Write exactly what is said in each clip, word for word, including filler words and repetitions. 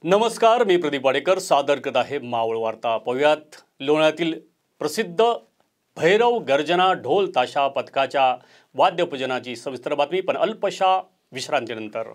नमस्कार, मी प्रदीप वाडेकर सादर करत आहे मावळ वार्ता। पाहुयात लोणावळ्यातील प्रसिद्ध भैरव गर्जना ढोल ताशा पथकाच्या वाद्यपूजनाची सविस्तर बातमी, पण अल्पशा विश्रांतीनंतर।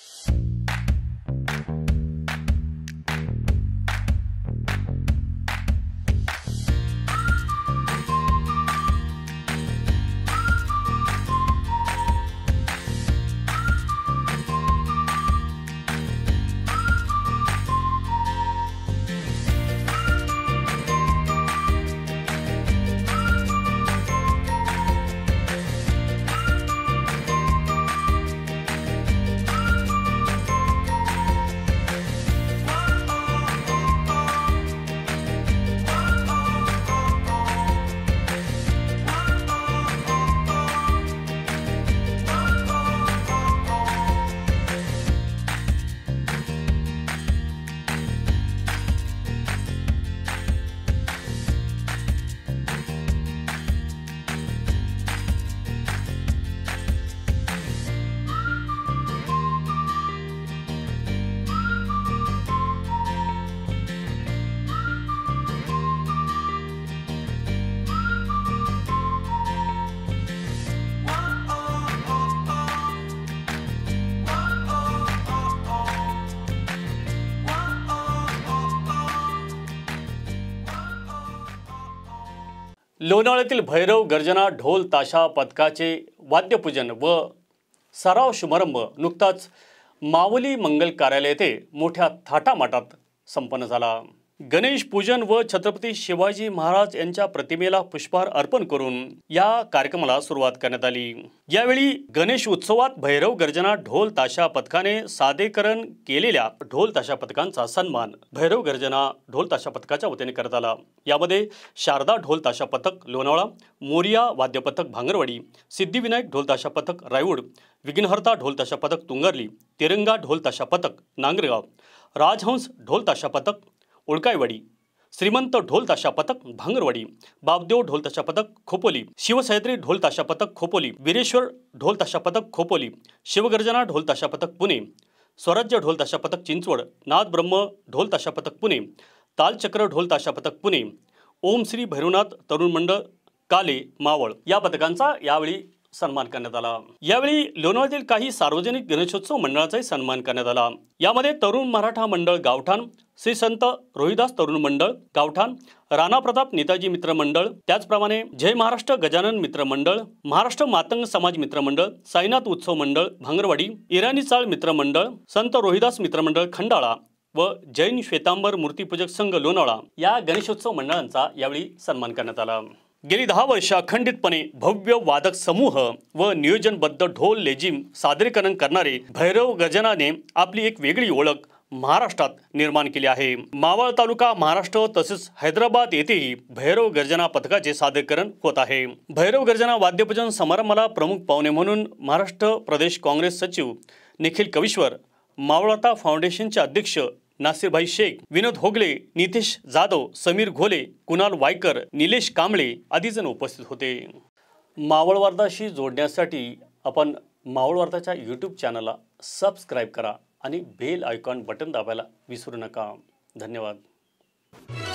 लोणावळ्यातील भैरव गर्जना ढोल ताशा पथकाचे वाद्यपूजन व सराव शुभारंभ नुकताच मावली मंगल कार्यालय येथे मोठ्या थाटामाटात संपन्न झाला। गणेश पूजन व छत्रपती शिवाजी महाराज यांच्या प्रतिमेला पुष्पहार अर्पण करून या कार्यक्रमाला सुरुवात करण्यात आली। यावेळी गणेश उत्सवात भैरव गर्जना ढोल ताशा पथकाने सादरीकरण केलेल्या ढोल ताशा पथकांचा सन्मान भैरव गर्जना ढोल ताशा पथकाच्या वतीने करण्यात आला। यामध्ये शारदा ढोल ताशा पथक लोणावळा, मोरिया वाद्य पथक भांगरवाडी, सिद्धिविनायक ढोल ताशा पथक रायवड, विघ्नहर्ता ढोल ताशा पथक तुंगरली, तिरंगा ढोल ताशा पथक नांगरगाव, राजहंस ढोल ताशा पथक उळकाईवाडी, श्रीमंत ढोल ताशा पथक भांगरवाडी, बाबदेव ढोल ताशा पथक खोपोली, शिवसह्याद्री ढोल ताशा पथक खोपोली, वीरेश्वर ढोल ताशा पथक खोपोली, शिवगर्जना ढोल ताशा पथक पुणे, स्वराज्य ढोल ताशा पथक चिंचवड, नाद ब्रह्म ढोल ताशा पथक पुणे, तालचक्र ढोल ताशा पथक पुणे, ओम श्री भैरवनाथ तरुण मंडळ काले मावळ या पथकांचा यावेळी सन्मान करण्यात आला। यावेळी लोणावळ्यातील काही सार्वजनिक गणेशोत्सव मंडळाचाही सन्मान करण्यात आला। यामध्ये तरुण मराठा मंडळ गावठाण, श्री संत रोहिदास तरुण मंडळ गावठाण, राणा प्रताप नेताजी मित्र मंडळ, त्याचप्रमाणे जय महाराष्ट्र गजानन मित्र मंडळ, महाराष्ट्र मातंग समाज मित्र मंडळ, साईनाथ उत्सव मंडळ भांगरवाडी, इराणी चाळ मित्र मंडळ, संत रोहिदास मित्र मंडळ खंडाळा व जैन श्वेतांबर मूर्तिपूजक संघ लोणावळा या गणेशोत्सव मंडळांचा यावेळी सन्मान करण्यात आला। गेली दहा वर्ष अखंडितपणे भव्य वादक समूह व नियोजनबद्ध ढोल लेझिम सादरीकरण करणारे भैरव गर्जनाने आपली एक वेगळी ओळख महाराष्ट्रात निर्माण केली आहे। मावळ तालुका महाराष्ट्र तसेच हैदराबाद येथेही भैरव गर्जना पथकाचे सादरीकरण होत आहे। भैरव गर्जना वाद्यपूजन समारंभाला प्रमुख पाहुणे म्हणून महाराष्ट्र प्रदेश काँग्रेस सचिव निखिल कविश्वर, मावळता फाउंडेशनचे अध्यक्ष नासिरभाई शेख, विनोद होगले, नितेश जाधव, समीर घोले, कुणाल वायकर, निलेश कांबळे आदी जण उपस्थित होते। मावळ वार्ताशी जोडण्यासाठी आपण मावळ वार्ताच्या यूट्यूब चॅनलला सबस्क्राइब करा आणि बेल आयकॉन बटन दाबायला विसरू नका। धन्यवाद।